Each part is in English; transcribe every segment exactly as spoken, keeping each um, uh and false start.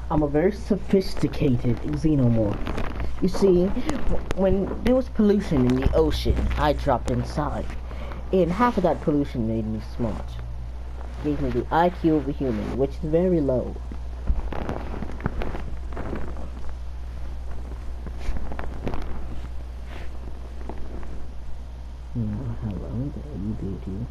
I'm a very sophisticated xenomorph. You see, when there was pollution in the ocean, I dropped inside. And half of that pollution made me smart. Gave me the I Q of a human, which is very low. Oh, hello there, you beauty.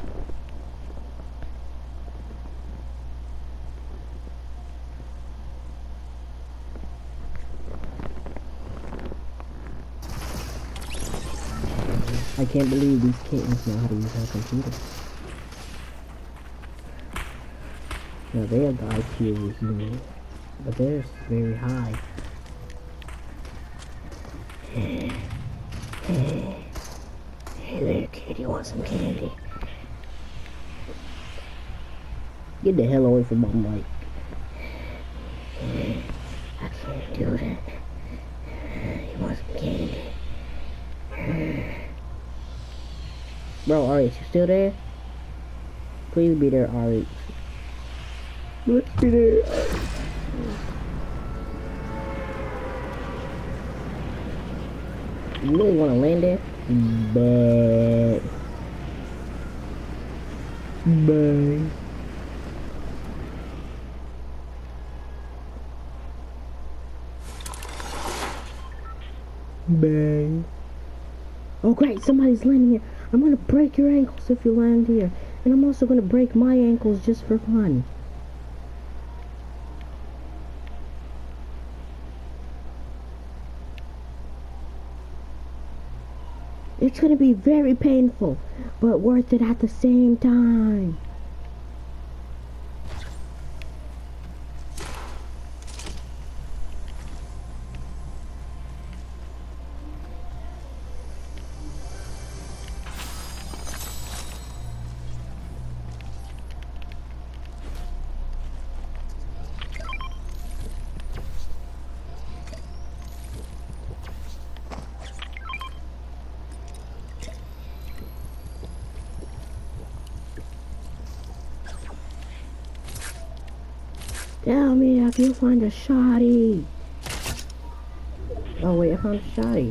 I can't believe these kittens know how to use our computer. Now they have the I Q of a human, but theirs is very high. Hey, hey, hey there, kid, you want some candy? Get the hell away from my mic. I can't do that. You want some candy? Bro, R H, you still there? Please be there, R H. Let's be there. You really want to land there? But... Bye. Bye. Oh great, somebody's landing here. I'm gonna break your ankles if you land here. And I'm also gonna break my ankles just for fun. It's gonna be very painful, but worth it at the same time. Tell me if you find a shotty. Oh wait, I found a shotty.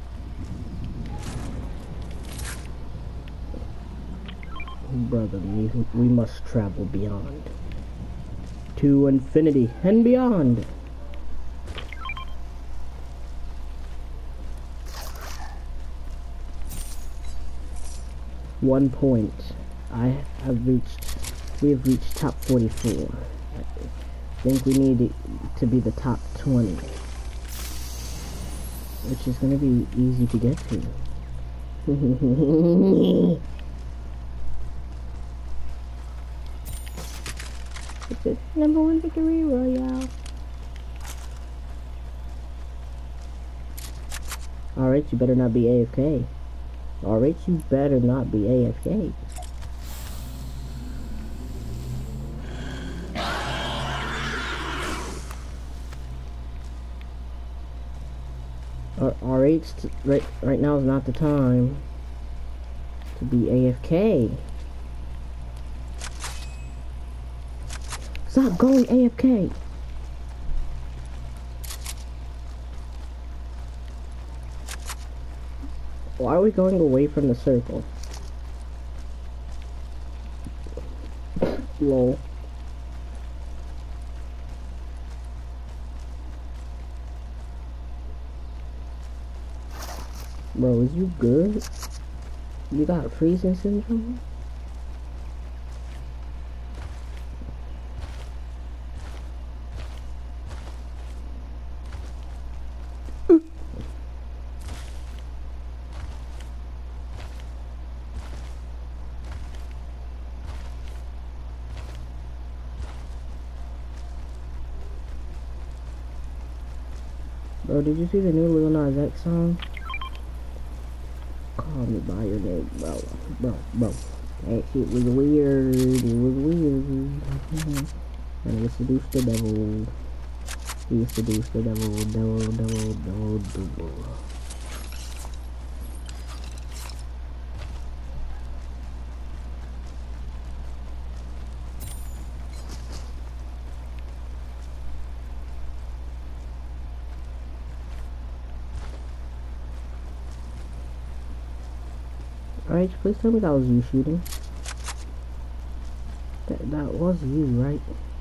Brother, we, we must travel beyond. To infinity and beyond. One point. I have reached, we have reached top forty-four. I think we need to be the top twenty, which is going to be easy to get to. It's a number one victory royale. Alright, you better not be A F K. Alright, you better not be A F K. R H, right, right now is not the time to be A F K. Stop going A F K. Why are we going away from the circle? Lol. Bro, is you good? You got freezing syndrome? Bro, did you see the new Lil Nas X song? Call me by your name, bro. Bro, bro. That shit was weird. It was weird. And we seduce the devil. We seduce the devil, devil, devil, devil, devil. Alright, please tell me that was you shooting. That, that was you, right?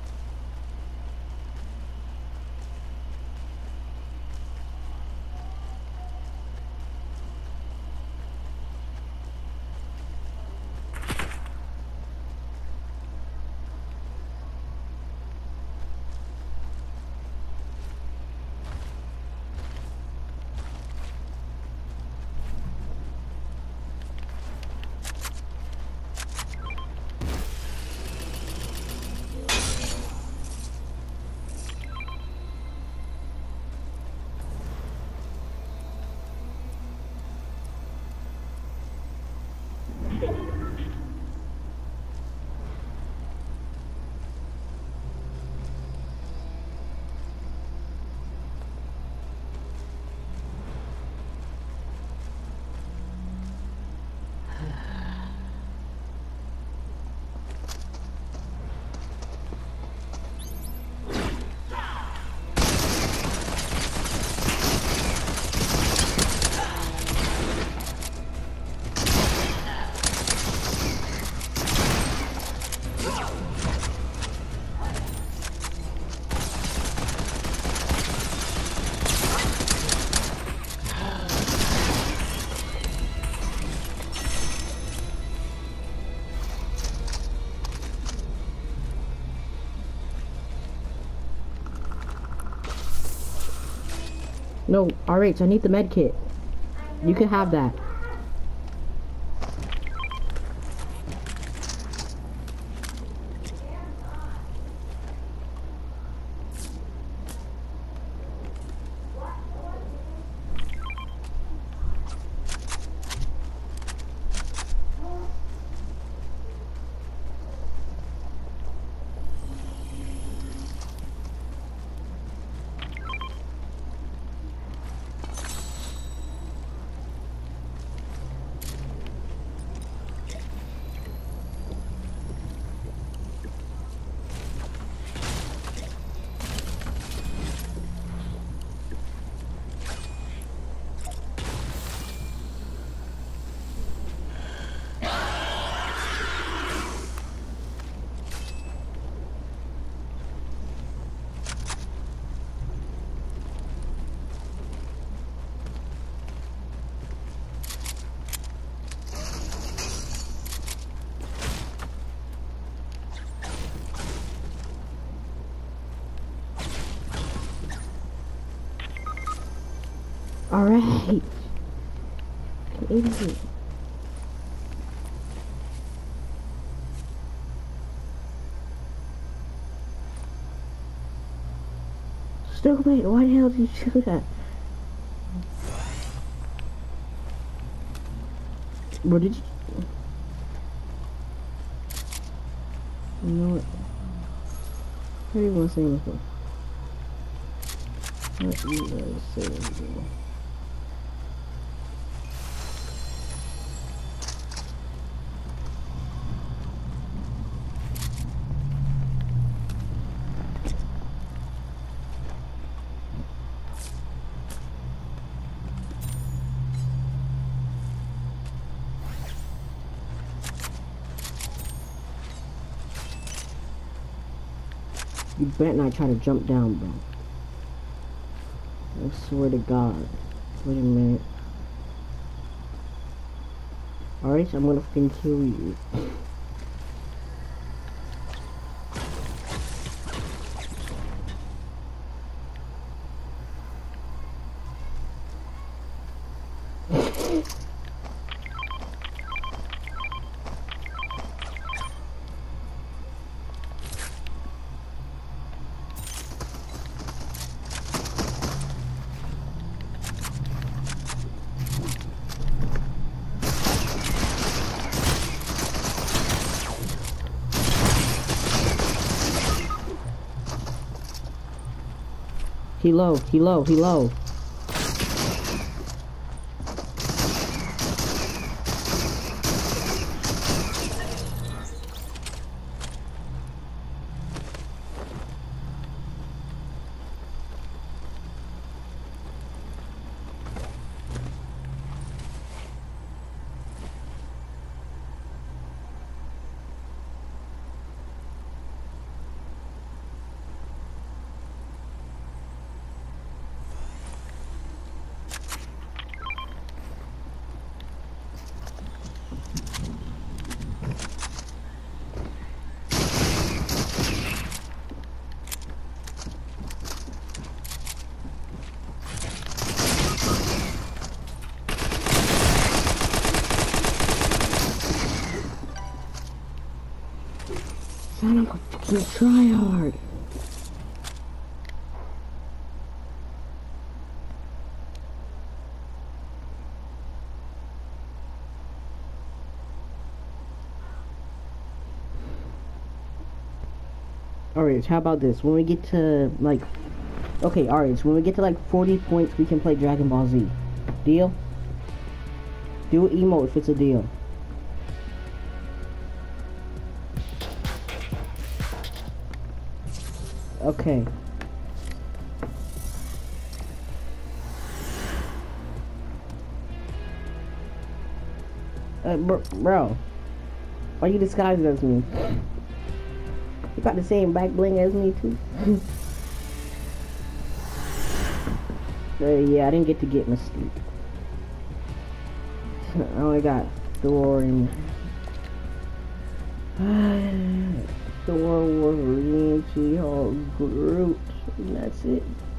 No, R H, I need the med kit. You can have that. Alright. Idiot. Stupid, why the hell did you do that? What did you... You know what? I didn't want to say anything. What you guys say anything? You better not try to jump down, bro. I swear to God. Wait a minute. Alright, I'm gonna fucking kill you. He low, he low, he low. Son of a fucking tryhard. Alright, how about this? When we get to, like... Okay, alright, so when we get to, like, forty points, we can play Dragon Ball Z. Deal? Do an emote if it's a deal. Okay. Uh, bro, bro, why you disguised as me? You got the same back bling as me too. uh, yeah, I didn't get to get Mystique. I only got Thor and Thor, Wolverine, She-Hulk, Groot, and that's it.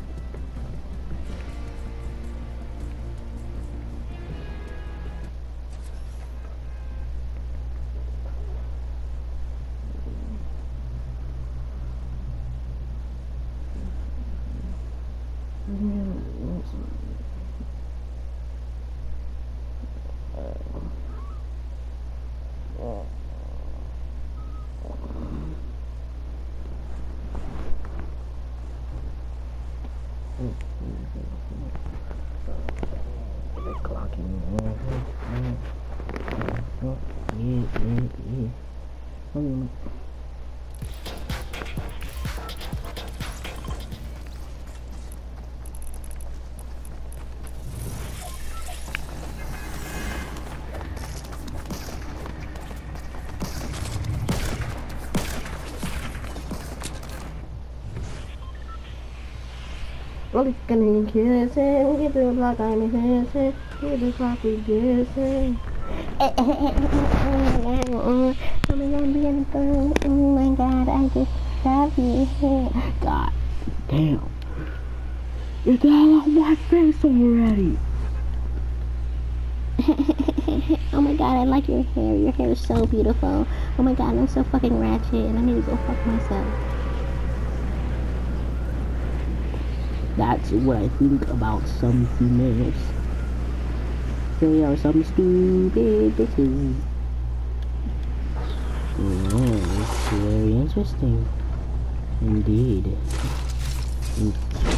Looking and kissing, get the block I'm kissing, get the clock we kissing. Oh my god, beautiful. Oh my god, I just love you. God damn. Get the hell out of my face already. Oh my god, I like your hair. Your hair is so beautiful. Oh my god, I'm so fucking ratchet and I need to go fuck myself. That's what I think about some females. They are some stupid bitches. Oh, it's very interesting. Indeed.